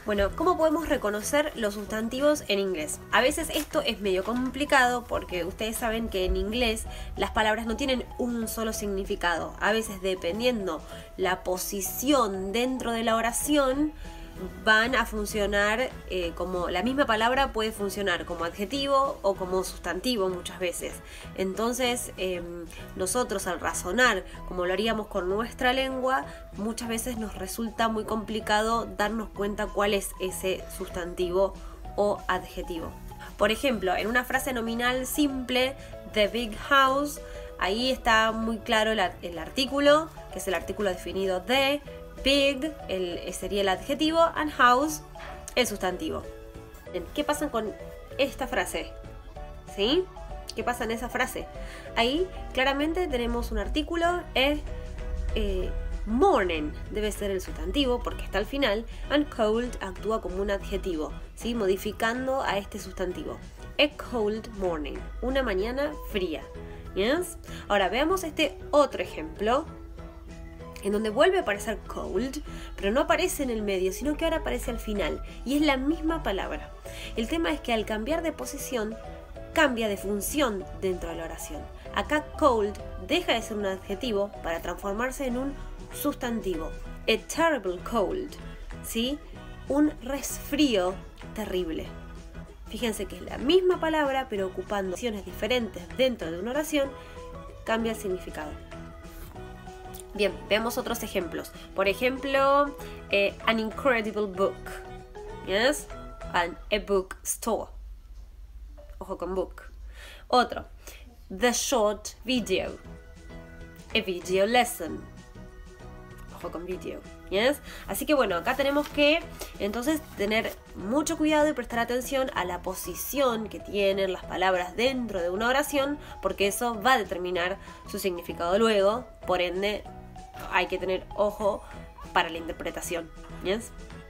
Bueno, ¿cómo podemos reconocer los sustantivos en inglés? A veces esto es medio complicado porque ustedes saben que en inglés las palabras no tienen un solo significado. A veces, dependiendo la posición dentro de la oración, van a funcionar como la misma palabra puede funcionar como adjetivo o como sustantivo muchas veces. Entonces nosotros al razonar como lo haríamos con nuestra lengua, muchas veces nos resulta muy complicado darnos cuenta cuál es ese sustantivo o adjetivo. Por ejemplo, en una frase nominal simple, the big house, ahí está muy claro el artículo, que es el artículo definido de. Big sería el adjetivo and house el sustantivo. ¿Qué pasa con esta frase? ¿Sí? ¿Qué pasa en esa frase? Ahí claramente tenemos un artículo, morning debe ser el sustantivo porque está al final, and cold actúa como un adjetivo, ¿sí? Modificando a este sustantivo. A cold morning, una mañana fría. ¿Yes? Ahora veamos este otro ejemplo, en donde vuelve a aparecer cold, pero no aparece en el medio, sino que ahora aparece al final, y es la misma palabra. El tema es que al cambiar de posición, cambia de función dentro de la oración. Acá cold deja de ser un adjetivo para transformarse en un sustantivo. A terrible cold, ¿sí? Un resfrío terrible. Fíjense que es la misma palabra, pero ocupando acciones diferentes dentro de una oración, cambia el significado. Bien, veamos otros ejemplos. Por ejemplo, an incredible book. Yes? A bookstore. Ojo con book. Otro. The short video. A video lesson. Ojo con video. Yes? Así que bueno, acá tenemos que entonces tener mucho cuidado y prestar atención a la posición que tienen las palabras dentro de una oración, porque eso va a determinar su significado luego. Por ende, hay que tener ojo para la interpretación. ¿Yes?